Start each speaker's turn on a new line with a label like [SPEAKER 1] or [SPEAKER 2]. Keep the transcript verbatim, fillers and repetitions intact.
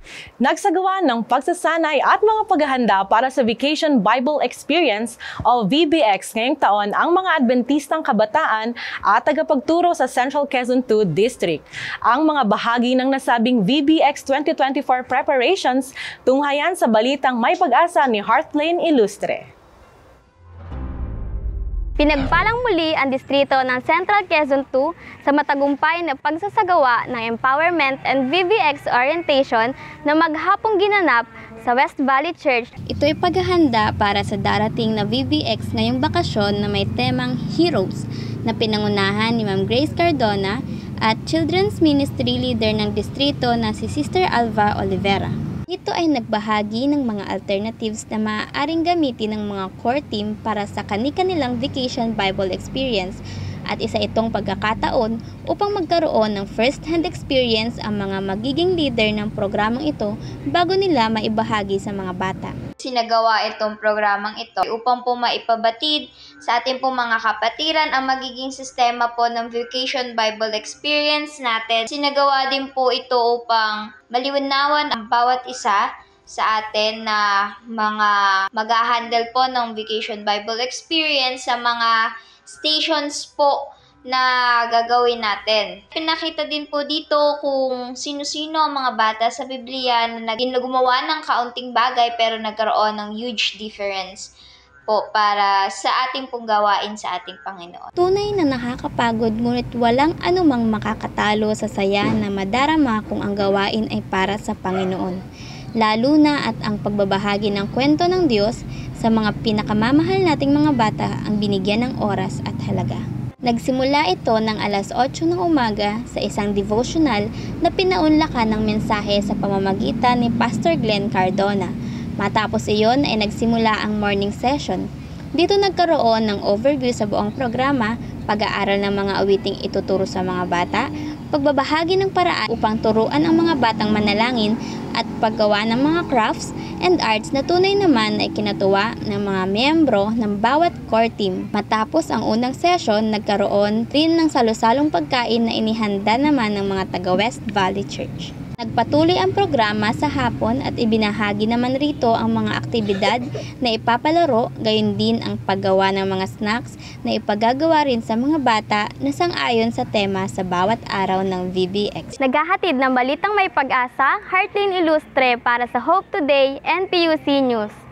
[SPEAKER 1] Nagsagawa ng pagsasanay at mga paghahanda para sa Vacation Bible Experience o V B X ngayong taon ang mga Adventistang kabataan at tagapagturo sa Central Quezon two District. Ang mga bahagi ng nasabing V B X twenty twenty-four preparations tunghayan sa balitang may pag-asa ni Heartlane Ilustre.
[SPEAKER 2] Pinagpalang muli ang distrito ng Central Quezon two sa matagumpay na pagsasagawa ng Empowerment and V B X Orientation na maghapong ginanap sa West Valley Church.
[SPEAKER 3] Ito'y paghahanda para sa darating na V B X ngayong bakasyon na may temang Heroes na pinangunahan ni Ma'am Grace Cardona at Children's Ministry Leader ng distrito na si Sister Alva Olivera. Ito ay nagbahagi ng mga alternatives na maaaring gamitin ng mga core team para sa kani-kanilang Vacation Bible Experience at isa itong pagkakataon upang magkaroon ng first-hand experience ang mga magiging leader ng programang ito bago nila maibahagi sa mga bata.
[SPEAKER 4] Sinagawa itong programang ito upang po maipabatid sa ating po mga kapatiran ang magiging sistema po ng Vacation Bible Experience natin. Sinagawa din po ito upang maliwanawan ang bawat isa sa atin na mga mag-handle po ng Vacation Bible Experience sa mga stations po na gagawin natin. Pinakita din po dito kung sino-sino ang mga bata sa Biblia na naging gumawa ng kaunting bagay pero nagkaroon ng huge difference po para sa ating pong gawain sa ating Panginoon.
[SPEAKER 3] Tunay na nakakapagod ngunit walang anumang makakatalo sa saya na madarama kung ang gawain ay para sa Panginoon. Lalo na at ang pagbabahagi ng kwento ng Diyos sa mga pinakamamahal nating mga bata ang binigyan ng oras at halaga. Nagsimula ito ng alas otso ng umaga sa isang devotional na pinaunlakan ng mensahe sa pamamagitan ni Pastor Glenn Cardona. Matapos iyon ay nagsimula ang morning session. Dito nagkaroon ng overview sa buong programa, pag-aaral ng mga awiting ituturo sa mga bata, pagbabahagi ng paraan upang turuan ang mga batang manalangin at paggawa ng mga crafts and arts na tunay naman ay kinatuwa ng mga miyembro ng bawat core team. Matapos ang unang session, nagkaroon rin ng salusalong pagkain na inihanda naman ng mga taga West Valley Church. Nagpatuloy ang programa sa hapon at ibinahagi naman rito ang mga aktibidad na ipapalaro, gayon din ang paggawa ng mga snacks na ipagagawa rin sa mga bata na sang-ayon sa tema sa bawat araw ng V B X.
[SPEAKER 2] Naghahatid ng balitang may pag-asa, Heartlane Ilustre para sa Hope Today N P U C News.